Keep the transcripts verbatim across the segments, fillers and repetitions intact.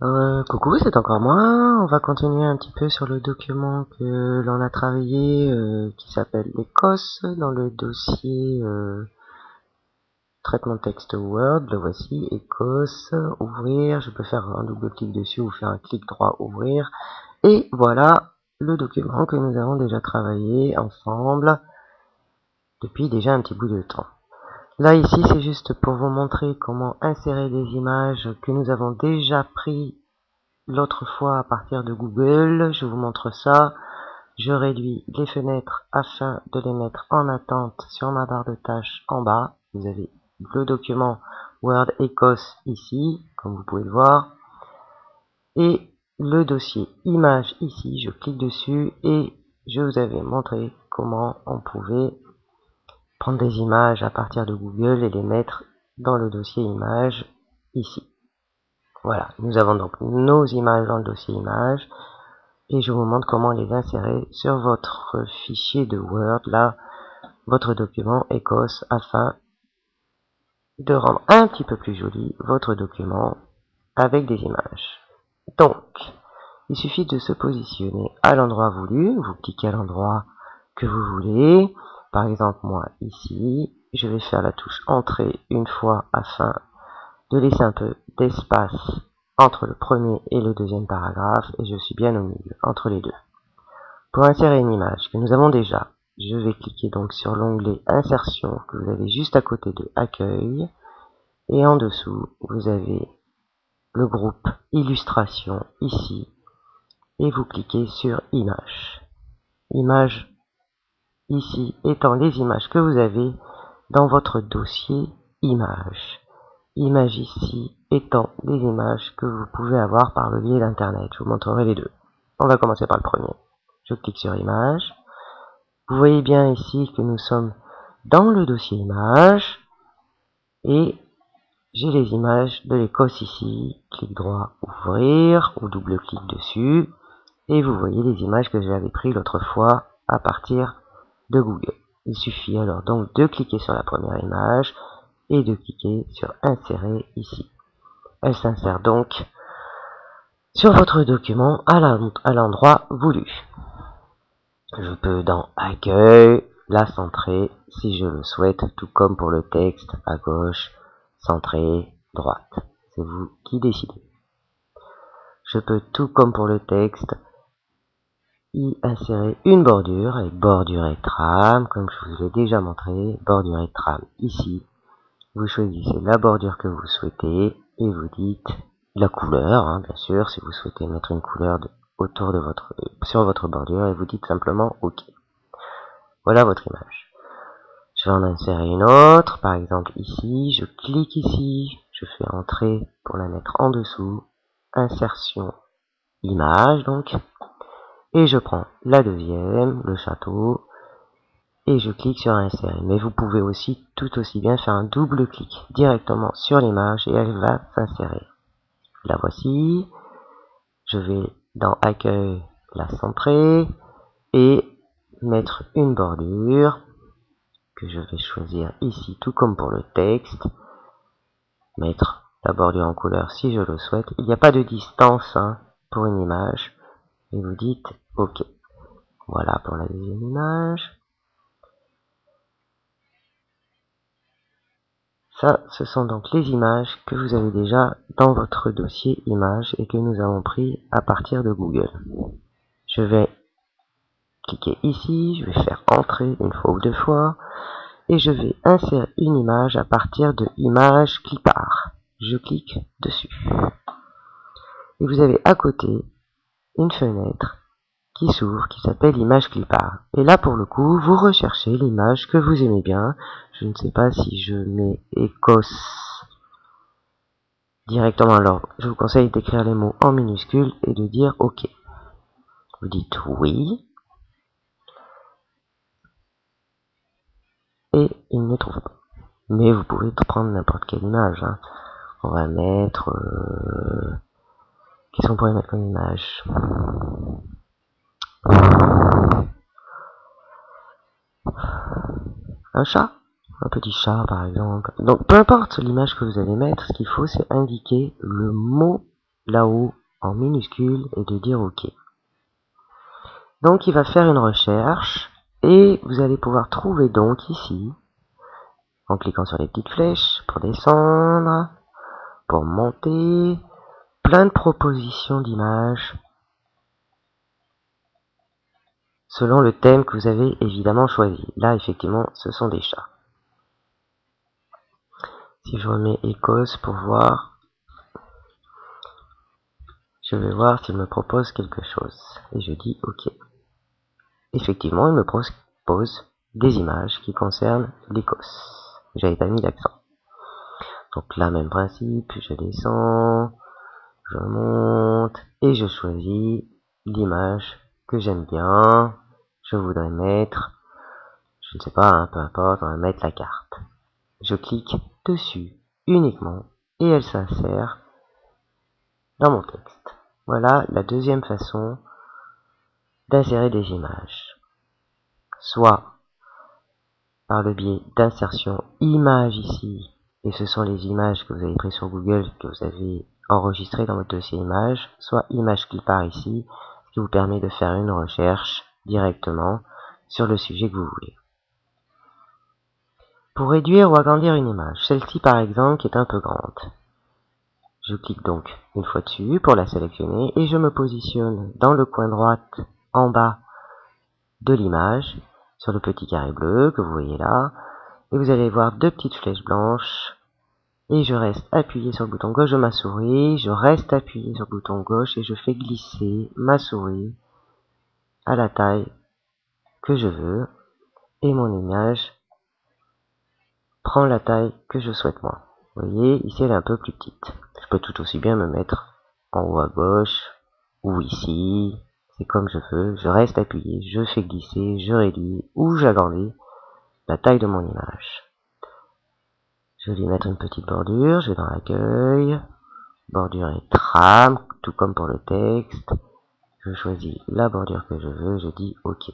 Euh, coucou, c'est encore moi. On va continuer un petit peu sur le document que l'on a travaillé, euh, qui s'appelle l'Écosse, dans le dossier euh, traitement de texte Word. Le voici, Écosse, ouvrir. Je peux faire un double clic dessus ou faire un clic droit, ouvrir. Et voilà le document que nous avons déjà travaillé ensemble depuis déjà un petit bout de temps. Là, ici, c'est juste pour vous montrer comment insérer des images que nous avons déjà pris l'autre fois à partir de Google. Je vous montre ça. Je réduis les fenêtres afin de les mettre en attente sur ma barre de tâches en bas. Vous avez le document Word Écosse ici, comme vous pouvez le voir. Et le dossier images ici, je clique dessus et je vous avais montré comment on pouvait prendre des images à partir de Google et les mettre dans le dossier images ici. Voilà, nous avons donc nos images dans le dossier images et je vous montre comment les insérer sur votre fichier de Word, là, votre document Écosse, afin de rendre un petit peu plus joli votre document avec des images. Donc, il suffit de se positionner à l'endroit voulu, vous cliquez à l'endroit que vous voulez. Par exemple, moi, ici, je vais faire la touche Entrée une fois afin de laisser un peu d'espace entre le premier et le deuxième paragraphe, et je suis bien au milieu, entre les deux. Pour insérer une image que nous avons déjà, je vais cliquer donc sur l'onglet Insertion que vous avez juste à côté de Accueil, et en dessous, vous avez le groupe Illustration ici, et vous cliquez sur Images. Images ici étant les images que vous avez dans votre dossier Images. Images ici étant les images que vous pouvez avoir par le biais d'Internet. Je vous montrerai les deux. On va commencer par le premier. Je clique sur Images. Vous voyez bien ici que nous sommes dans le dossier Images et j'ai les images de l'Écosse ici. Clic droit, ouvrir ou double clic dessus et vous voyez les images que j'avais prises l'autre fois à partir de Google. Il suffit alors donc de cliquer sur la première image et de cliquer sur Insérer ici. Elle s'insère donc sur votre document à l'endroit voulu. Je peux dans Accueil la centrer si je le souhaite, tout comme pour le texte à gauche, centré, droite. C'est vous qui décidez. Je peux tout comme pour le texte y insérer une bordure avec bordure et trame, comme je vous l'ai déjà montré, bordure et trame ici. Vous choisissez la bordure que vous souhaitez et vous dites la couleur, hein, bien sûr, si vous souhaitez mettre une couleur de, autour de votre, sur votre bordure, et vous dites simplement OK. Voilà votre image. Je vais en insérer une autre, par exemple ici, je clique ici, je fais entrer pour la mettre en dessous, insertion, image donc, et je prends la deuxième, le château, et je clique sur insérer. Mais vous pouvez aussi tout aussi bien faire un double clic directement sur l'image et elle va s'insérer. La voici. Je vais dans Accueil la centrer et mettre une bordure que je vais choisir ici, tout comme pour le texte. Mettre la bordure en couleur si je le souhaite. Il n'y a pas de distance hein, pour une image. Et vous dites OK. Voilà pour la deuxième image. Ça, ce sont donc les images que vous avez déjà dans votre dossier images et que nous avons pris à partir de Google. Je vais cliquer ici, je vais faire entrer une fois ou deux fois et je vais insérer une image à partir de Image Clipart. Je clique dessus. Et vous avez à côté une fenêtre qui s'ouvre, qui s'appelle Image Clipart. Et là, pour le coup, vous recherchez l'image que vous aimez bien. Je ne sais pas si je mets Écosse directement. Alors, je vous conseille d'écrire les mots en minuscules et de dire OK. Vous dites oui. Et il ne trouve pas. Mais vous pouvez prendre n'importe quelle image. Hein. On va mettre... Euh, Qu'est-ce qu'on pourrait mettre comme image? Un chat? Un petit chat par exemple. Donc peu importe l'image que vous allez mettre, ce qu'il faut c'est indiquer le mot là-haut en minuscule et de dire OK. Donc il va faire une recherche et vous allez pouvoir trouver donc ici, en cliquant sur les petites flèches pour descendre, pour monter, plein de propositions d'images selon le thème que vous avez évidemment choisi. Là effectivement ce sont des chats. Si je remets Écosse pour voir, je vais voir s'il me propose quelque chose. Et je dis OK. Effectivement, il me propose des images qui concernent l'Écosse. J'avais pas mis l'accent. Donc là, même principe, je descends, je monte et je choisis l'image que j'aime bien. Je voudrais mettre, je ne sais pas, hein, peu importe, on va mettre la carte. Je clique dessus uniquement et elle s'insère dans mon texte. Voilà la deuxième façon d'insérer des images. Soit par le biais d'insertion image ici, et ce sont les images que vous avez prises sur Google, que vous avez enregistrées dans votre dossier image, soit image clipart ici, ce qui vous permet de faire une recherche directement sur le sujet que vous voulez. Pour réduire ou agrandir une image, celle-ci par exemple qui est un peu grande, je clique donc une fois dessus pour la sélectionner et je me positionne dans le coin droite en bas de l'image, sur le petit carré bleu que vous voyez là, et vous allez voir deux petites flèches blanches, et je reste appuyé sur le bouton gauche de ma souris, je reste appuyé sur le bouton gauche et je fais glisser ma souris à la taille que je veux, et mon image prend la taille que je souhaite moi. Vous voyez, ici elle est un peu plus petite. Je peux tout aussi bien me mettre en haut à gauche, ou ici, c'est comme je veux, je reste appuyé, je fais glisser, je réduis, ou j'agrandis la taille de mon image. Je vais lui mettre une petite bordure, je vais dans l'accueil, bordure et trame, tout comme pour le texte. Je choisis la bordure que je veux, je dis OK.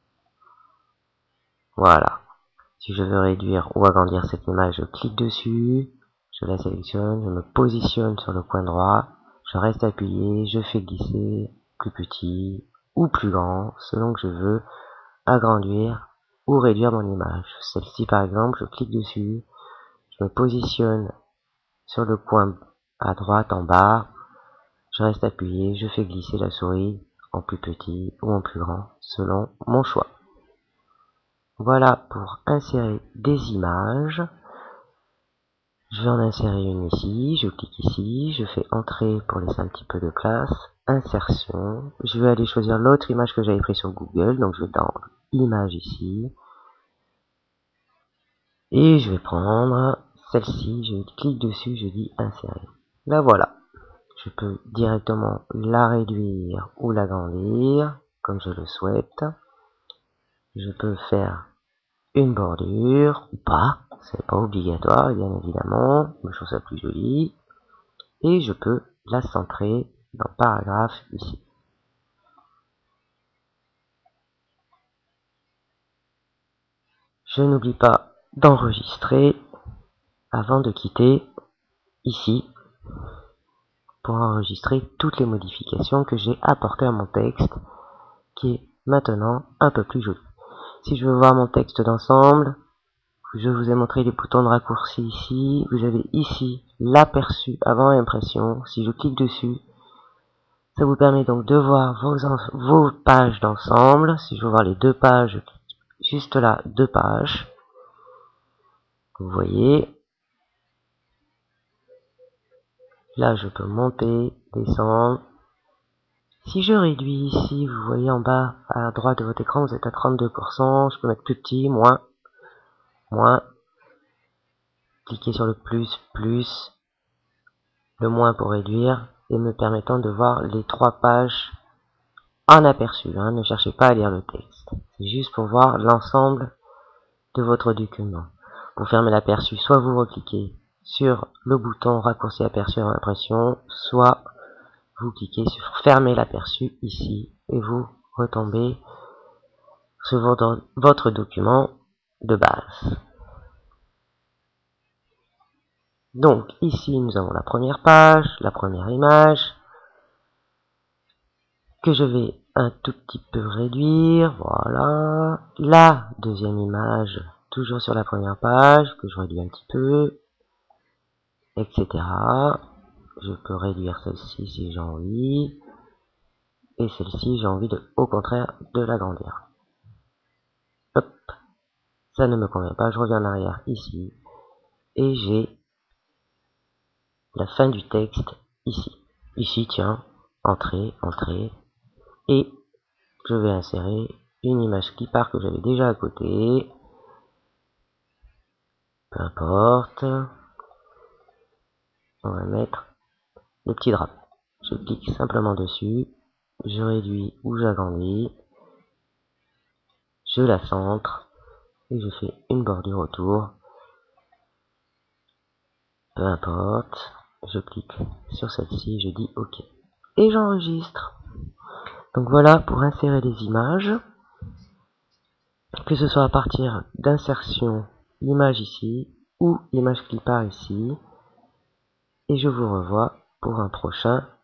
Voilà. Si je veux réduire ou agrandir cette image, je clique dessus, je la sélectionne, je me positionne sur le coin droit, je reste appuyé, je fais glisser plus petit ou plus grand, selon que je veux agrandir ou réduire mon image. Celle-ci par exemple, je clique dessus, je me positionne sur le coin à droite en bas, je reste appuyé, je fais glisser la souris en plus petit ou en plus grand, selon mon choix. Voilà pour insérer des images. Je vais en insérer une ici, je clique ici, je fais entrée pour laisser un petit peu de place, insertion, je vais aller choisir l'autre image que j'avais prise sur Google, donc je vais dans image ici, et je vais prendre celle-ci, je clique dessus, je dis insérer. Là voilà, je peux directement la réduire ou l'agrandir, comme je le souhaite. Je peux faire une bordure ou pas, c'est pas obligatoire bien évidemment, je trouve ça plus joli, et je peux la centrer dans le paragraphe ici. Je n'oublie pas d'enregistrer avant de quitter ici pour enregistrer toutes les modifications que j'ai apportées à mon texte qui est maintenant un peu plus joli. Si je veux voir mon texte d'ensemble, je vous ai montré les boutons de raccourci ici. Vous avez ici l'aperçu avant impression. Si je clique dessus, ça vous permet donc de voir vos, vos pages d'ensemble. Si je veux voir les deux pages, je clique juste là, deux pages. Vous voyez. Là, je peux monter, descendre. Si je réduis ici, vous voyez en bas à droite de votre écran, vous êtes à trente-deux pour cent. Je peux mettre plus petit, moins, moins. Cliquez sur le plus, plus, le moins pour réduire, et me permettant de voir les trois pages en aperçu. Hein. Ne cherchez pas à lire le texte. C'est juste pour voir l'ensemble de votre document. Pour fermer l'aperçu, soit vous recliquez sur le bouton raccourci aperçu en impression, soit vous cliquez sur fermer l'aperçu ici, et vous retombez sur votre, votre document de base. Donc ici nous avons la première page, la première image, que je vais un tout petit peu réduire. Voilà. La deuxième image, toujours sur la première page, que je réduis un petit peu, et cetera. Je peux réduire celle-ci si j'ai envie. Et celle-ci, j'ai envie de, au contraire, de l'agrandir. Hop. Ça ne me convient pas. Je reviens en arrière ici. Et j'ai la fin du texte ici. Ici, tiens, entrée, entrée. Et je vais insérer une image clipart que j'avais déjà à côté. Peu importe. On va mettre le petit drapeau. Je clique simplement dessus. Je réduis ou j'agrandis. Je la centre. Et je fais une bordure autour. Peu importe. Je clique sur celle-ci. Je dis OK. Et j'enregistre. Donc voilà pour insérer des images. Que ce soit à partir d'insertion, l'image ici, ou l'image clipart ici. Et je vous revois pour un prochain